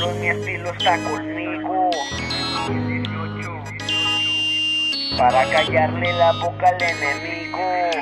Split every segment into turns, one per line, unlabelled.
mi estilo está conmigo. Para callarle la boca al enemigo.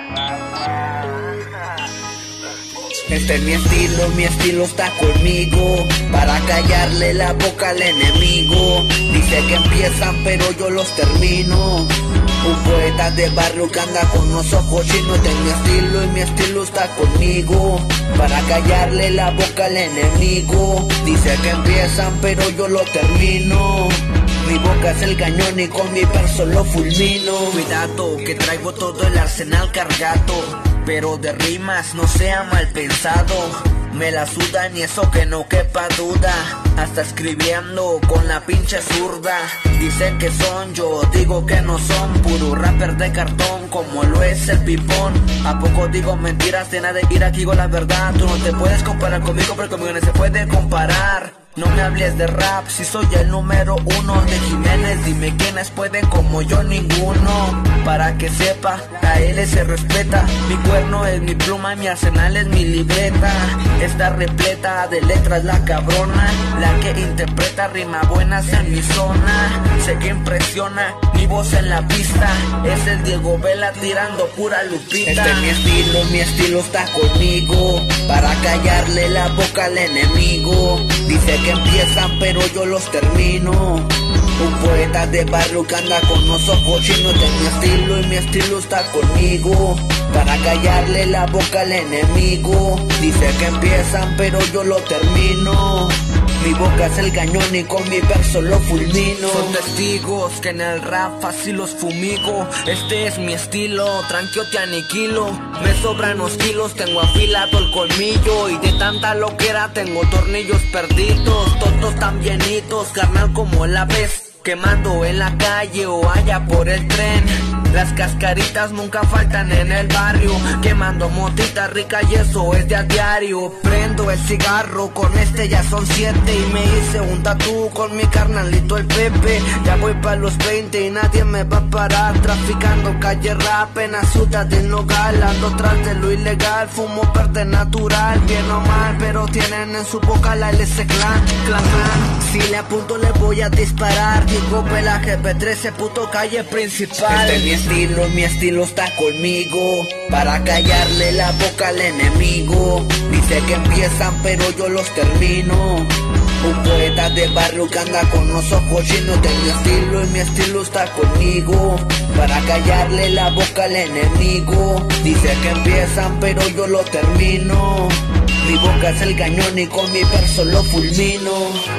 Este es mi estilo está conmigo. Para callarle la boca al enemigo. Dice que empiezan pero yo los termino. Un poeta de barrio que anda con los ojos chinos. Este es mi estilo y mi estilo está conmigo. Para callarle la boca al enemigo. Dice que empiezan pero yo lo termino. Mi boca es el cañón y con mi verso lo fulmino. Cuidado que traigo todo el arsenal cargado, pero de rimas no sea mal pensado. Me la sudan y eso que no quepa duda. Hasta escribiendo con la pinche zurda. Dicen que son, yo digo que no son. Puro rapper de cartón como lo es el pipón. ¿A poco digo mentiras? De nada de ir aquí con la verdad. Tú no te puedes comparar conmigo, pero conmigo no se puede comparar. No me hables de rap, si soy el número uno de Jiménez. Dime quiénes pueden como yo, ninguno. Para que sepa, a él se respeta. Mi cuerno es mi pluma, mi arsenal es mi libreta. Está repleta de letras la cabrona, la que interpreta rima buenas en mi zona. Sé que impresiona, mi voz en la pista. Es el Diego Vela tirando pura lupita. Este es mi estilo está conmigo. Para callarle la boca al enemigo. Dice que empiezan pero yo los termino. Un poeta de barrio que anda con los ojos chinos. Este es mi estilo y mi estilo está conmigo. Para callarle la boca al enemigo. Dice que empiezan pero yo lo termino. Mi boca es el cañón y con mi verso lo fulmino. Son testigos que en el rap fácil los fumigo. Este es mi estilo, tranquilo te aniquilo. Me sobran los kilos, tengo afilado el colmillo. Y de tanta loquera tengo tornillos perdidos. Todos tan bienitos, carnal como la ves. Quemando en la calle o allá por el tren. Las cascaritas nunca faltan en el barrio. Quemando motita rica y eso es de a diario. Prendo el cigarro, con este ya son 7. Y me hice un tatú con mi carnalito el Pepe. Ya voy pa' los 20 y nadie me va a parar. Traficando calle rap en la ciudad del Nogal. Ando tras de lo ilegal, fumo verde natural. Bien o mal, pero tienen en su boca la LS Clan. Si le apunto le voy a disparar. Digo pelaje P13, puto calle principal. Este es mi estilo está conmigo. Para callarle la boca al enemigo. Dice que empiezan pero yo los termino. Un poeta de barrio que anda con los ojos chinos. Este es mi estilo y mi estilo está conmigo. Para callarle la boca al enemigo. Dice que empiezan pero yo lo termino. Mi boca es el cañón y con mi verso lo fulmino.